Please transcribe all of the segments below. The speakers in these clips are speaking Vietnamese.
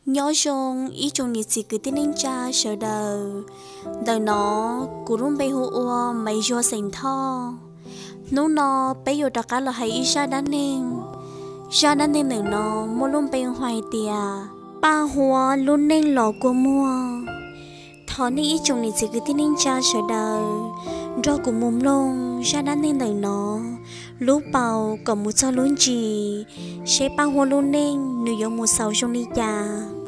nhớ trong ý trong nhiệt chỉ cứ tin anh cha sợ đời đời nó cú rung bay hùa mấy jo sành tho nó bây giờ tất cả là hay ý ra đan nên nữa nó mua luôn bay hoài tiề ba hoa luôn nên lọ của mua thọ nên ý trong nhiệt chỉ cứ tin anh cha sợ đời do cùng mồm luôn ra đan nên đời nó lúc bào còn một cho luôn gì sẽ ba hoa luôn nên nửa giống một sầu trong đi già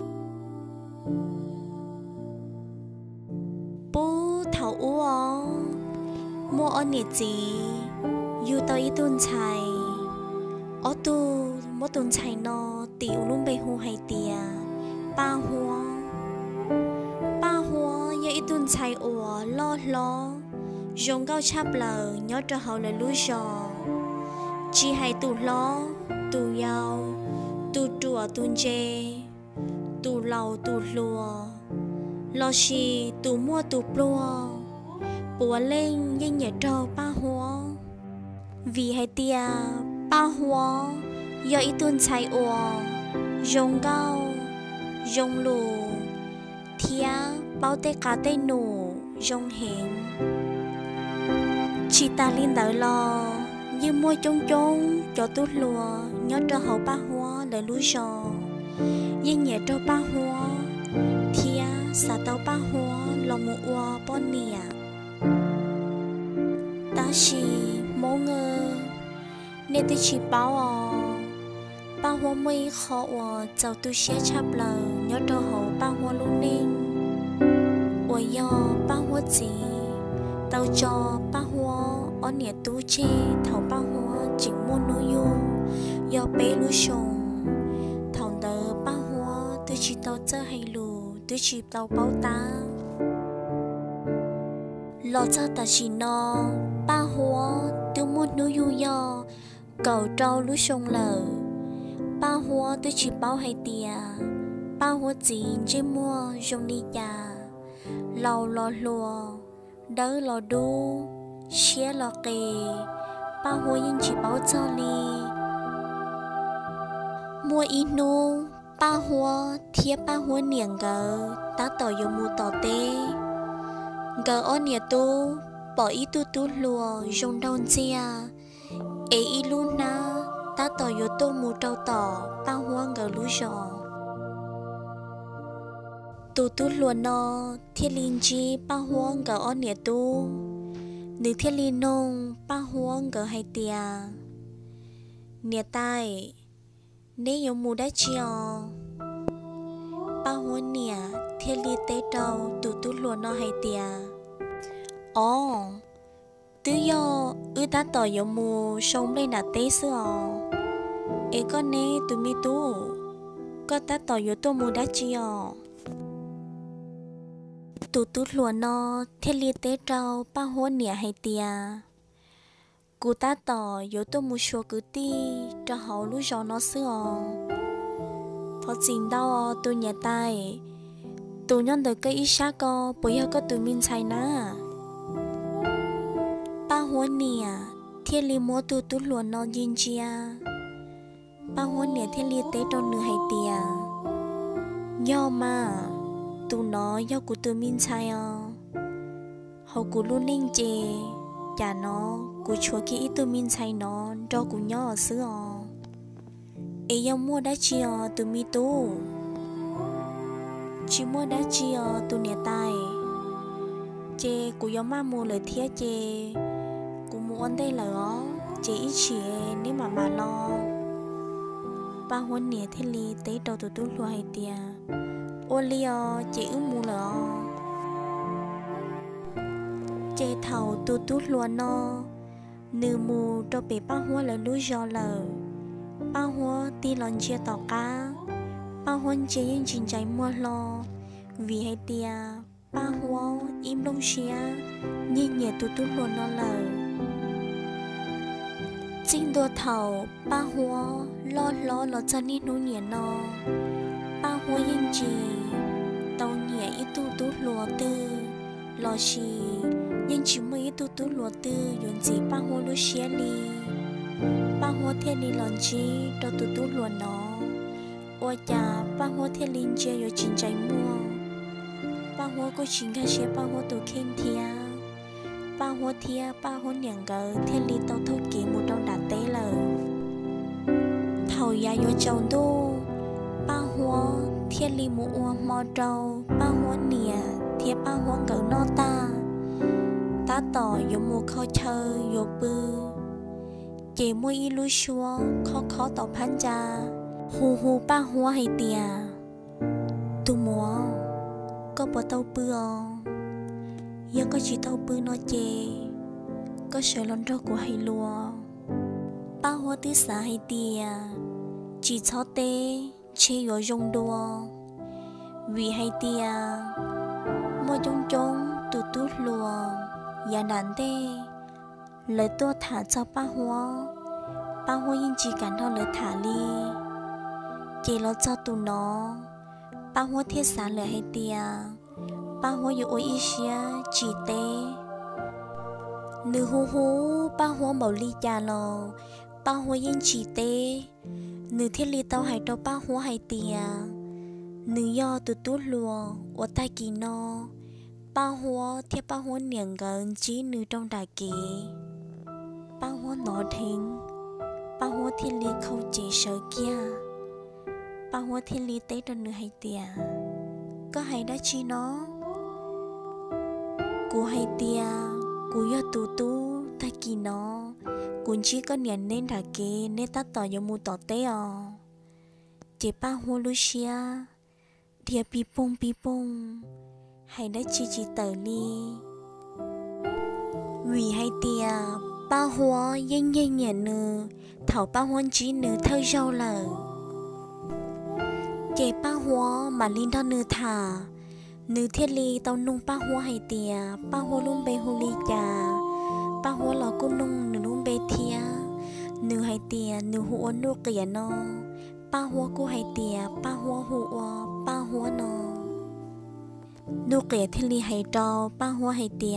bố thầu uo mua ở nhiệt gì yêu tao ý tuần chạy ở tu mua tuần chạy nó tiểu luôn bay hu hay tiề ba hoa yêu ý tuần chạy uo lo dùng cao chắp lờ nhớ cho họ là lúa giò chỉ hay tù lo tù giàu tù chùa tù chê tù lầu tù lùa lo xì tù mua tù plua bùa lên nhanh nhẹ trâu ba hoa vì hay tia ba hoa do ý tuần chạy ủa dùng cao dùng lù thia bao tê cá tê nụ dùng hẹn chị ta liên đợi lo như mua trông cho tốt lùa nhớ cho hậu ba hoa để lúa giò nhưng nhẹ cho ba hoa thia xả tàu ba hoa lòng một hoa bon nè ta chỉ mô ngơ nên tôi chỉ bảo ba hoa mây khó giàu tôi sẽ chắp lờ nhớ cho hậu ba hoa luôn nên ôi do ba hoa gì tao cho ba hoa ở nhà tú chê thầu ba hoa chỉ mua nuôi yêu do bé lúa sồng thầu đỡ ba hoa tôi chỉ tao chơi hay lù tôi chỉ tao bao tá lo cho ta chỉ no ba hoa tôi mua nuôi yêu do cầu trâu lúa sồng lờ ba hoa tôi chỉ bao hay tiề ba hoa chỉ chỉ mua dùng đi già lâu lo lùa đỡ lo đu xé lo kề ba hoa yên chỉ bảo cho li mua inu ba hoa thiếp ba hoa niềng gờ ta tỏ yo mu tỏ tê gờ on nhà tu bỏ ý tu lùa dùng đòn chia ý luôn na ta tỏ yo tu mu trâu tỏ ba hoa gờ lú giò tu lùa no thiết linh chi ba hoa gờ on nhà tu nữ thiết linh nông ba hoa gờ hay tia nhà tai nếu有木đã chiều ba hoa nè thiết linh tế trâu tu lùa no hay tia tứ yo ta tỏ有木sống lên là tế sữa con nè tụi mi tu có ta tỏ有tu mu đã chiều tu lùa no thiết li tế trâu ba hoa nè hay tia cụ ta tỏ yếu tô mu xua cứ ti cho hậu lú gió nó xưa phật xin đau tu nhà tay tu nhân được cái ý xa co bây giờ có tu min chạy na ba hoa nè thiết li mua tu lùa no yin chia ba hoa nè thiết li tế trâu nửa hay tia do mà tu nó do cụ tu min chạy hậu cụ luôn linh chê chả nó cụ chúa kỹ tu min chạy nó do cụ nhỏ ở xứ ấy do mua đã chia tu mi tu chỉ mua đã chia tu nè tai chê cụ do ma mua lời thiết chê cụ muốn đây là ó chê ít chỉ nếu mà lo ba huấn nè thế li tế đầu tu lùa hay tia ô liò chị ước mua lỡ chị thầu tu lúa no nư mù cho bị ba hoa lỡ lúa giò lỡ ba hoa ti lon chia tàu cá ba hoa chế những chuyện chạy mua lo vì hay tia ba hoa im đông xia nhìn nhẹ tu lúa no lỡ chính đua thầu ba hoa lo cho nên nó nhẹ no ba hoa yên chỉ tàu nhẹ ít tu lúa tư lo xì nhưng chỉ mới tu lúa tư dùng gì ba hoa lúa xé li ba hoa thiên đi lon chi cho tu lúa nó ôi cha ba hoa thiên linh chia rồi chín trái mua ba hoa có chín cái xe ba hoa tụ khen thia ba hoa thia ba hoa nhàng gờ thiên linh tàu thôi kỹ một trong đàn tế lờ thầu ya yo chồng đô ba hoa thiên linh một hoa mò trâu ba hoa nè thia ba hoa gờ no ta tỏ yo một khó chơi yo bư chỉ mua y lu xua khó tỏ phán cha hu ba hoa hay tia tu mua có bỏ tàu bư giờ có chỉ tàu bư nó chê có sợ lon rau của hay lùa ba hoa tứ xã hay tia chỉ cho tê chê yo rong đua vì hay tia mua trông tu lùa ya đàn tê lời tôi thả cho ba hoa yên chỉ cảm đâu lời thả ly chỉ lo cho tụi nó ba hoa thiết sản lời hay tia ba hoa yêu ôi ý xia chỉ tê nữ hú ba hoa bảo ly cha lo ba hoa yên chỉ tê nữ thiết ly tao hay đâu ba hoa hay tia nữ do tụt lùa ở tay kỳ nó ba hoa thiết ba hoa niềng gần chỉ nữ trong đại kỳ ba hoa nọ thính ba hoa thiên lý không chỉ sợ kia ba hoa thiên lý tế cho nữ hay tia có hay đã chi nó cô hay tia cô yo tu ta kỳ nó cũng chỉ có niềng nên đại kỳ nên ta tỏ yo mu tỏ tế chỉ ba hoa Lucia thia pi pong hay đã chỉ tờ ly vì hay tia ba hoa yên nhẹ nư thảo ba hoa chỉ nư thơ rau lờ kể ba hoa mà linh đó nư thả nư thiết ly tao nung ba hoa hay tia ba hoa lung bê hồ ly trà ba hoa lò cung nung nư lung bê thia nư hay tia nư hùa nô kìa nó ba hoa cô hay tia ba hoa hùa ba hoa nó nô kìa thiết ly hay trò ba hoa hay tia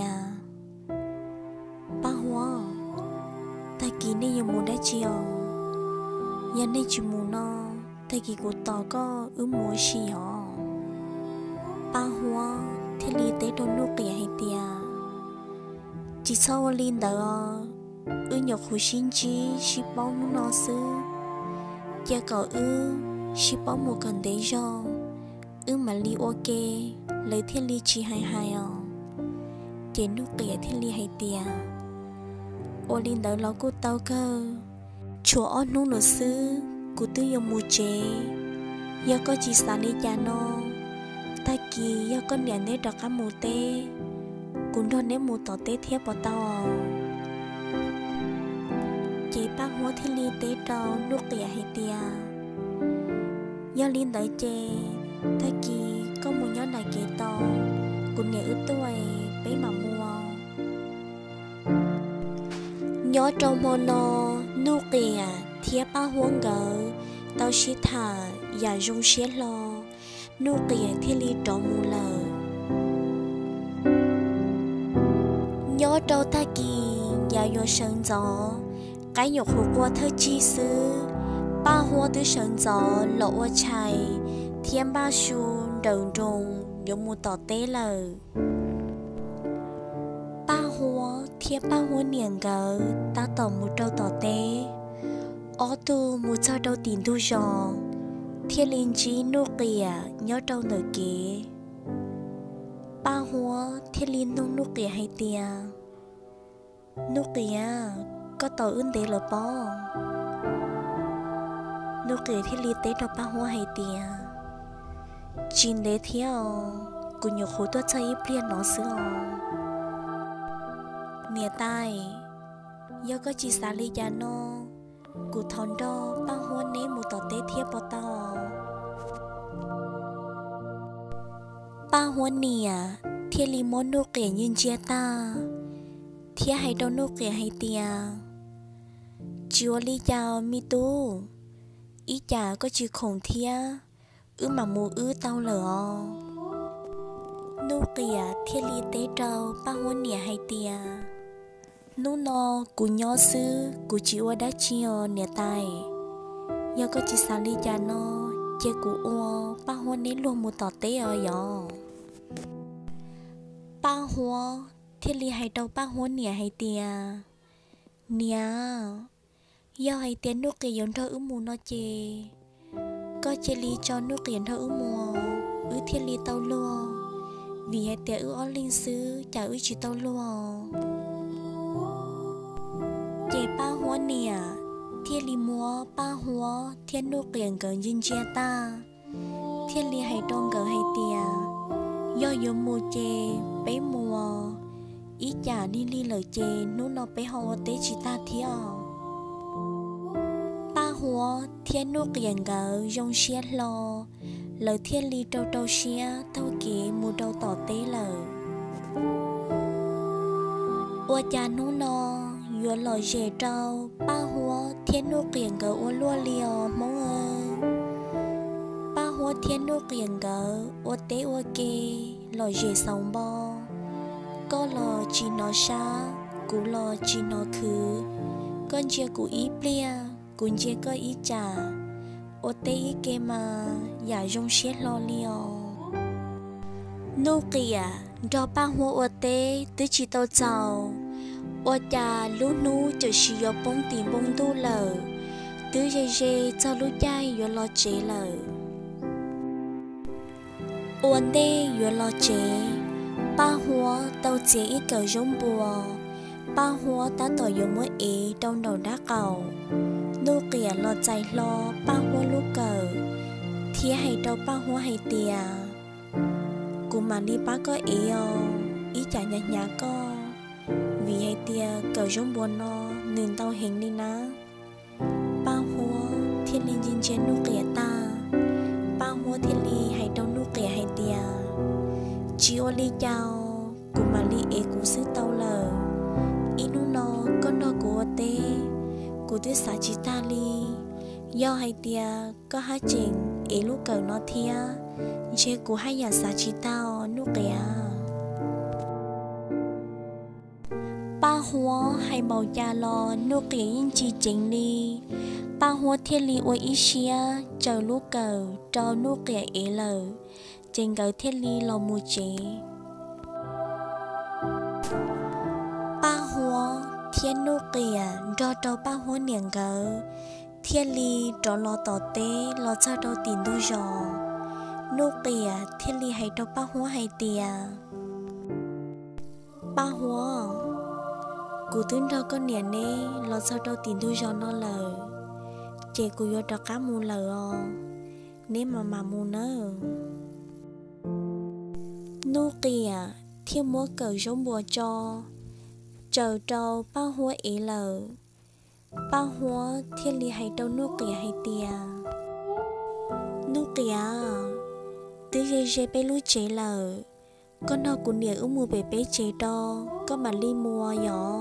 ba hoa ta kỳ này yêu muốn đã chiều nhà này chỉ muốn nó ta kỳ của tỏ có mua xì họ ba hoa thế li tế đồ nô kìa hay tia chỉ sau linh đó nhọc khu xin chi ship bao nó sư cha cậu ship bao một cần để cho mà li ok lấy thế li chỉ hay chế nô kìa thế li hay tia ô linh đỡ lo cô tao cơ chúa ôn nung nửa sư cô tư yêu mù chế giờ có chỉ sáng đi cha nó ta kỳ giờ con nhà nấy đọc cá mù tê cũng đón nấy mù tỏ tê thiếp bỏ tao chế bác hoa thiên li tế trâu nước kìa hay tia giờ linh đỡ chê ta kỳ có một nhóm này kể to cũng nhà ướt tuổi bấy mà mua nhớ trong mô nô nụ kìa thiếp ba huống gỡ tao xí thả và rung xế lo nụ kìa thiên lý trọ mù lờ nhớ trâu ta kỳ và vô sân gió cái nhục hồ qua thơ chi sư ba hoa tư sân gió lộ qua chài thiên ba xu đầu rùng vô mù tỏ tế lờ ba hoa thiếp ba hoa niềng gỡ ta tỏ một trâu tỏ tế ó tu một sao đâu tìm tu giò thiên linh trí nô kìa nhớ trâu nở kế ba hoa thiên linh nô kìa hay tia nô kìa có tỏ ươn tế lỡ bó nô kìa thiên linh tế đọc ba hoa hay tia chín đế theo cũng nhiều khối tuất cho ít liền nó xưa nè tai giờ có chỉ xả ly cha nó cụ thon đo ba hoa nế một tỏ tế thiếp bỏ tao ba hoa nè thiên lý môn nô kể nhân chia ta thiết hay đâu nô kể hay tia chúa ly chào mi tu ý chả có chữ khổng thia mà mù tao lỡ nô kìa thiên lý tế trâu ba hoa nè hay tia nô nó cụ nhỏ sư cụ chịu đã chiều nè tài giờ có chỉ sáng đi cha nó chế cụ ô ba hoa nén luôn một tọt té ở gió ba hoa thiết li hay đâu ba hoa nè hay tia nè do hay tia nước cái giống thơ mù nó chê có chê li cho nước cái giống thơ mù thiết li tao luôn vì hay tia ở linh sư chả chỉ tao luôn chê ba hoa nè thiết li mua ba hoa thiết nước cái gần dinh chia ta thiết li hay đông gần hay tia do dùng mùa chê bé mùa ý chả đi li lời chê nô nó bé hồ tế chỉ ta thiêu ba hoa thiên nô kiền gỡ dòng xe lo lời thiên li trâu trâu xe thâu kì mùa đầu tỏ tế lời ô cha nô nó vừa lời dễ trâu ba hoa thiên nô kiền gỡ ô lua liều mong ơi ba hoa thiên nô kiền gỡ ô tế ô kê lời dễ sống bò có lo chỉ nó xa cú lo chỉ nó khứ con chia cú ý plia cũng chia có ý trả ô tê ý kê mà giả dông xét lo liò nô kìa do ba hoa ô tê tứ chỉ tao giàu ô cha lú nú cho xì yo bông tìm bông tu lờ tứ dê dê cho lú chai yo lo chế lờ ôn đê yo lo chế ba hoa tao chế ít cờ giống bùa ba hoa ta tỏ dùng mỗi ý trong đầu đá cầu nô kìa lo chạy lo ba hoa lúc cờ thia hay đâu ba hoa hay tìa cùng mà đi ba có ý ý chả nhạt nhạt co vì hay tìa cờ giống bùa nó nên tao hình đi ná ba hoa thiên linh dinh trên nô kìa ta ba hoa thiên li hay đâu nô kìa hay tìa chỉ ô li chào cùng mà li ế cũng xứ tao lờ inu nó con đó của tê của tê xã chỉ ta li do hai tia có hai chuyện ế lúc cờ nó thia chế của hai nhà xã chỉ tao nụ kìa ba hoa hay màu cha lo nụ kìa yên chi chính đi ba hoa thiên li ôi ý xia chờ lúc cờ cho nụ kìa ế lờ trên gấu thiên li lo mù chế ba hoa thiên nô kìa do trâu ba hoa niềng gấu thiên li trò lo tỏ tế lo cho trâu tìm đu giò nô kìa thiên li hay trâu ba hoa hay tìa ba hoa cụ tướng trâu con niềng nê lo cho trâu tìm đu giò nó lờ chê cụ vô trâu cá mù lờ nếu mà mù nơ nô kìa thiên múa cờ giống bùa cho chờ trâu ba hoa ý lờ ba hoa thiên li hay đâu nô kìa hay tìa nô kìa tứ dê dê bê lú chế lờ con nào cũng nhớ ưu mùa bê bê chế đo có mà li mua gió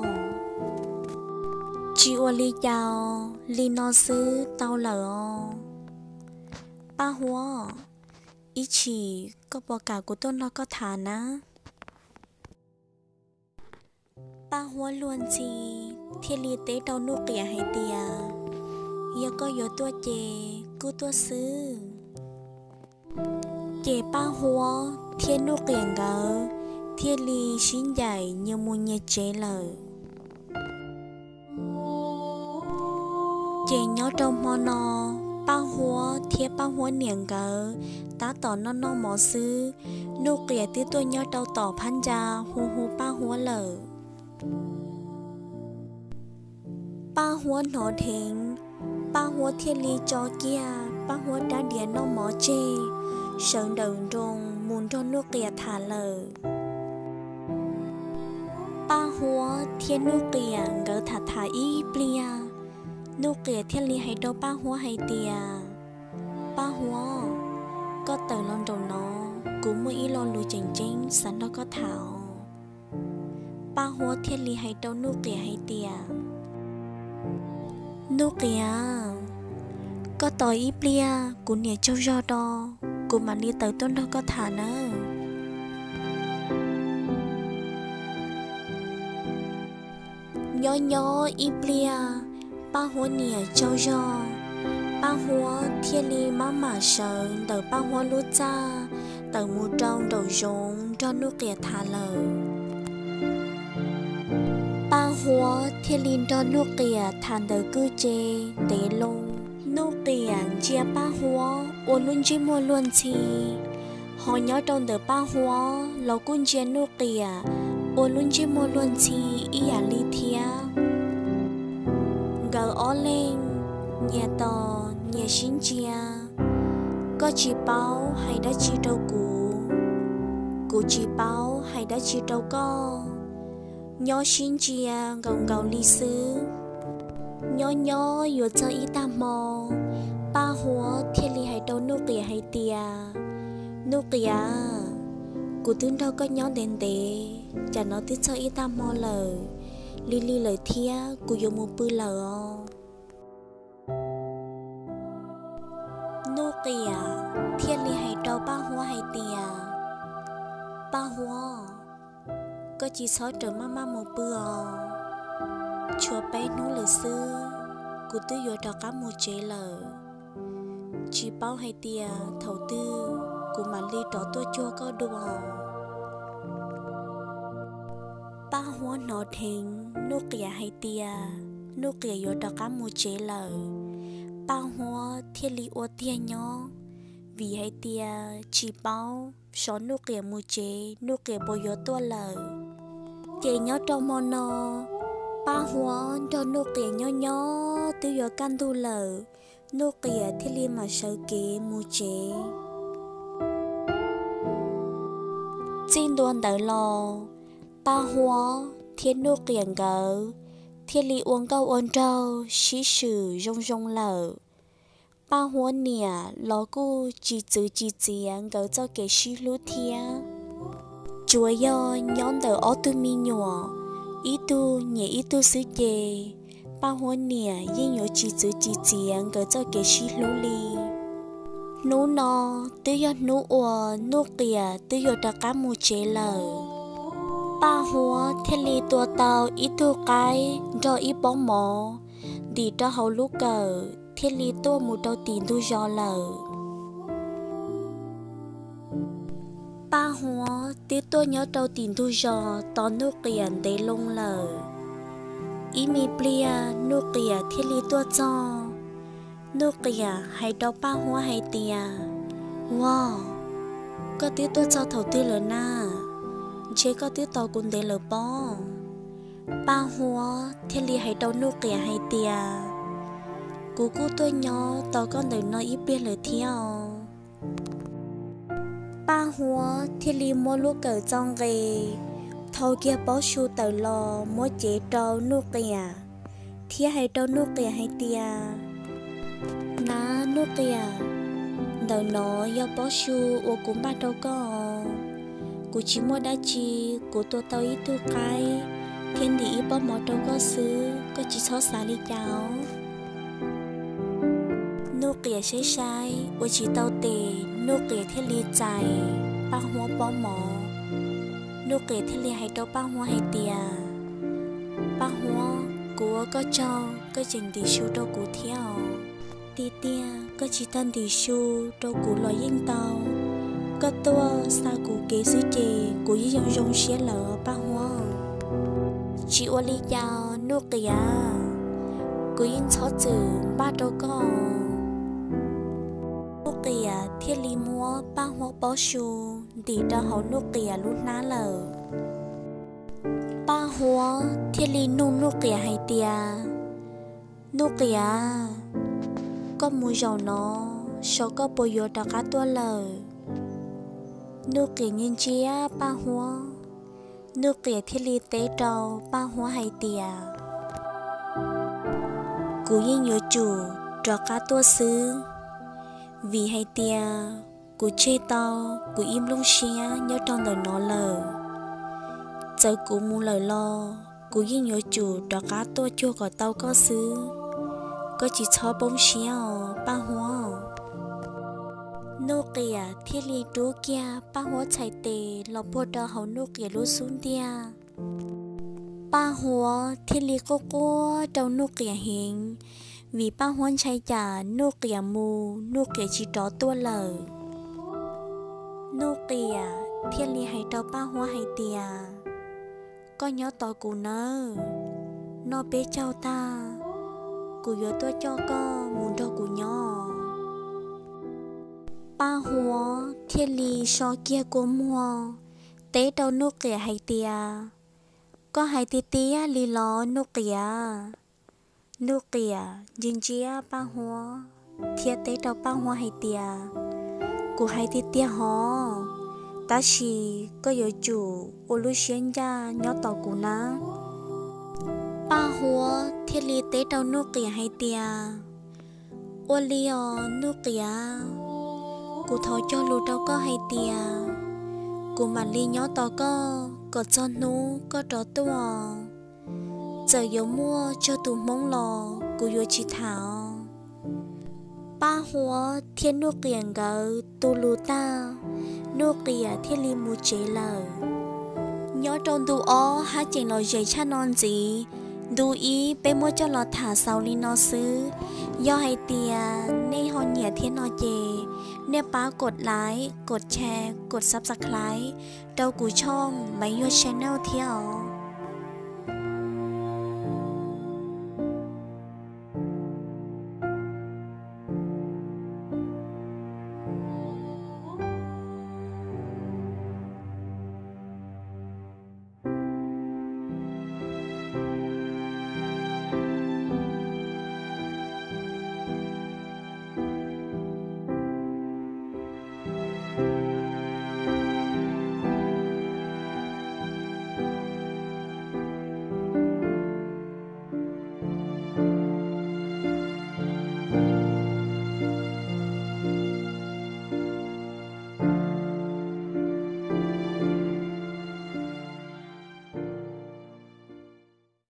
chị ô li chào li nó sư tao lờ ba hoa ý chỉ có bỏ cả của tôi nó có thả ná ba hoa luôn gì thiên li tế đâu nô kìa hay tìa giờ có yếu tua chê cô tua sư chê ba hoa thiên nô kìa gỡ thiên li xin dạy như mùa nhẹ chế lờ chê nhó trong mò nò ba hoa thiên ba hoa niềng gỡ ta tỏ nó mỏ sư nô kìa tí tôi nhó đâu tỏ phán gia hù hù ba hoa lờ ba hoa nó thính ba hoa thiên li cho kia ba hoa đã điện nó mỏ chê sợ đầu rồng muốn cho nước kìa thả lờ ba hoa thiên nước kìa gỡ thả ý plia nước kìa thiên li hay đâu ba hoa hay tìa ba hoa có tờ lon đầu nó cũng mới ý lo lùi chỉnh sẵn đó có thảo ba hoa thiên li hay đâu nước kìa hay tìa nô kìa có tỏi ít lia cũng nhẹ châu do đó cũng mà đi tới tôn đó có thả nữa nhỏ ít lia ba hoa nhẹ châu do ba hoa thiên li má mà sợ tờ ba hoa lúa cha tờ mù trong đầu rốn cho nước kìa thả lờ ba hoa thiên li cho nước kìa thàn tờ cư chê để lông nước kìa chia ba hoa ô luôn chỉ mua luôn chi họ nhớ trong tờ ba hoa lò cũng chia nước kìa ô luôn chỉ mua luôn chi ý à li thia gờ ó lên nhà tò nhà xin chia có chỉ báo hay đã chỉ đâu cụ chỉ báo hay đã chỉ đâu có nhớ xin chia gồng gầu ly xứ nhớ vừa cho ý ta mò ba hoa thiên li hay đâu nô kìa hay tia nô kìa cụ tướng đâu có nhớ đèn tệ chả nói tiếng cho ý ta mò lời li lời thia cụ dùng một bữa lờ nô kìa thiên li hay đâu ba hoa hay tia ba hoa có chỉ sót trở mama một bữa chùa bé nú lời xưa cụ tư vô đó cá một chế lờ chỉ bao hay tia thầu tư cụ mà ly đó tôi chua có đùa ba hoa nọ thình nô kìa hay tia nô kìa vô đó cá một chế lờ ba hoa thiên li ô tia nhó vì hay tia chỉ bao số nô kìa một chế nô kìa bồi vô tua lờ chế nhó trong mò nọ ba hoa cho nô kìa nhó tiêu vô can tu lờ nô kìa thiên li mà sợ kì một chế xin đồn đợi lò ba hoa thiên nô kìa gỡ thiên li uống câu ôn trâu xí sử rong lờ ba hoa nè lò cu chỉ gỡ cho kẻ xí lú thia chúa yo nhón đỡ ó tu mi nhỏ ý tu nhẹ ý tu xứ chê ba hoa nè yên nhỏ chỉ gỡ cho kẻ xí lú li nú nọ tư yo nú ua nú kìa tư yo đã cá mù chế lờ ba hoa thiên li tua tàu ý tu cái cho ý bóng mỏ đi cho hậu lú cờ thiên li tua một đầu tiền tu do lờ ba hoa tí tôi nhớ đầu tiền tu do to nô kìa để lông lờ ý mi plia nô kìa thiên li tua cho nô kìa hay đâu ba hoa hay tia wow có tí tôi cho thầu tư lờ na chế có tí tàu cũng để lờ bó ba hoa thiên li hay đâu nô kìa hay tia cú tôi nhớ tao con đời nói ít biết lời theo ba hoa thiên li mua lúa cờ trong về thâu kia bó su tờ lò mua chế trâu nô kìa thia hay đâu nô kìa hay tia ná nô kìa đời nó do bó su ô cũng ba đâu có cú chỉ mua đá chi cú tôi tao ít tu cái thiên đi bó mỏ đâu có xứ có chỉ xót xa đi cháu nô kìa sai ô chỉ tao tề nô kìa thiên li chạy ba hoa bó mỏ nô kìa thiên li hay đâu ba hoa hay tia ba hoa của có cho có chừng tỷ số đâu cụ theo tia có chỉ thân tỷ số đâu cụ loại yên tàu có tua xa cụ kế xứ chè cụ với dòng dòng xé lỡ ba hoa chỉ ô li chào nô kìa cụ yên xót chữ ba đâu có nô kìa thiên li mua ba hoa bó su đi ra hậu nô kìa lúc ná lờ ba hoa thiên li nô kìa hay tia nô kìa có mùi dầu nó số có bồi vô đã cá tua lờ nô kìa nhìn chia ba hoa nô kìa thiên li tế trâu ba hoa hay tia cú yên nhớ chủ trò cá tua xứ vì hay tia cú chê tao cú im lung xia nhớ trong đời nó lờ giờ cú mu lời lo cú yên nhớ chủ trò cá tua chua của tao có xứ có chỉ cho bông xia ba hoa nô kìa thiên li trú kia ba hoa chạy tề lọ bồ đào hậu nô kìa lú xuống tia ba hoa thiên li cô đầu nô kìa hiện vì ba huân chay chả nô kìa mù nô kìa chỉ đó tua lờ nô kìa thiên li hay tao ba hoa hay tìa có nhớ tao cụ nơ nó bé cháu ta cụ nhớ tôi cho con muốn cho cụ nhỏ ba hoa thiên li so kia của mua tế đâu nô kìa hay tìa có hay tìa tìa li lo nô kìa dừng chia ba hoa thiệt tế đâu ba hoa hay tìa cụ hay tìa tìa hò ta chỉ có yếu chủ ô lưu xuyên ra nhớ tàu cụ ná ba hoa thiết lý tế đâu nô kìa hay tìa ô liò nô kìa cụ thấu cho lù đâu có hay tìa cụ mà li nhớ tàu có cho nú có trò tua giờ yếu mua cho tụ mong lò cụ yếu chỉ thảo ba hoa thiên nô kìa gỡ tụ lù ta nô kìa thiên li mu chế lờ nhớ trong đu ó hát chỉnh lò dậy cha non gì đu ý bé mua cho lò thả sau li nó xứ do hay tìa nên họ nhẹ thiên nó chê nên bá gột like gột share gột subscribe đâu cú chong mấy your channel theo